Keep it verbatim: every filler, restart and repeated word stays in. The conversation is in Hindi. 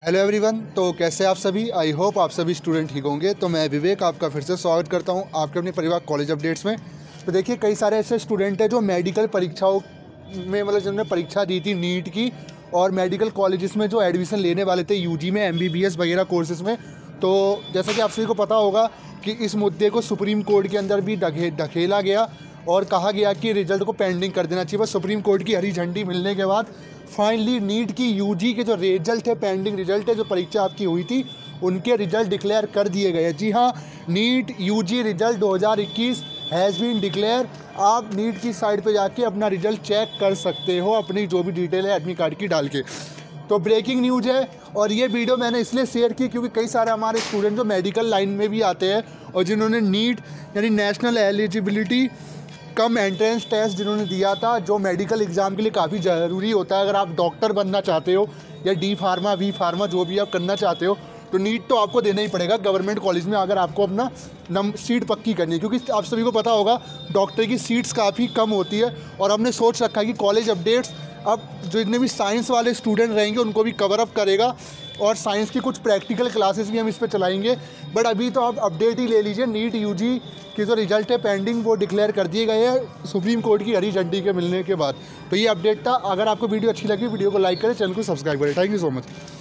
हेलो एवरीवन, तो कैसे आप सभी। आई होप आप सभी स्टूडेंट ठीक होंगे। तो मैं विवेक आपका फिर से स्वागत करता हूं आपके अपने परिवार कॉलेज अपडेट्स में। तो देखिए, कई सारे ऐसे स्टूडेंट हैं जो मेडिकल परीक्षाओं में मतलब जिन्होंने परीक्षा दी थी नीट की, और मेडिकल कॉलेजेस में जो एडमिशन लेने वाले थे यूजी में, एमबीबीएस वगैरह कोर्सेज में। तो जैसा कि आप सभी को पता होगा कि इस मुद्दे को सुप्रीम कोर्ट के अंदर भी ढके ढकेला गया और कहा गया कि रिजल्ट को पेंडिंग कर देना चाहिए। बस सुप्रीम कोर्ट की हरी झंडी मिलने के बाद फाइनली नीट की यूजी के जो रिजल्ट है, पेंडिंग रिजल्ट है, जो परीक्षा आपकी हुई थी, उनके रिजल्ट डिक्लेयर कर दिए गए। जी हाँ, नीट यूजी रिजल्ट दो हज़ार इक्कीस हैज़ बीन डिक्लेयर। आप नीट की साइट पे जाके अपना रिजल्ट चेक कर सकते हो, अपनी जो भी डिटेल है एडमिट कार्ड की डाल के। तो ब्रेकिंग न्यूज़ है, और ये वीडियो मैंने इसलिए शेयर की क्योंकि कई सारे हमारे स्टूडेंट जो मेडिकल लाइन में भी आते हैं और जिन्होंने नीट यानी national eligibility cum entrance test जिन्होंने दिया था, जो मेडिकल एग्ज़ाम के लिए काफ़ी ज़रूरी होता है। अगर आप डॉक्टर बनना चाहते हो या डी फार्मा वी फार्मा जो भी आप करना चाहते हो, तो नीट तो आपको देना ही पड़ेगा गवर्नमेंट कॉलेज में, अगर आपको अपना नम सीट पक्की करनी है। क्योंकि आप सभी को पता होगा डॉक्टर की सीट्स काफ़ी कम होती है, और हमने सोच रखा है कि कॉलेज अपडेट्स अब जो जितने भी साइंस वाले स्टूडेंट रहेंगे उनको भी कवर अप करेगा, और साइंस की कुछ प्रैक्टिकल क्लासेस भी हम इस पर चलाएंगे। बट अभी तो आप अपडेट ही ले लीजिए, नीट यूजी के जो रिजल्ट है पेंडिंग वो डिक्लेयर कर दिए गए हैं सुप्रीम कोर्ट की हरी झंडी के मिलने के बाद। तो ये अपडेट था। अगर आपको वीडियो अच्छी लगी, वीडियो को लाइक करें, चैनल को सब्सक्राइब करें। Thank you so much.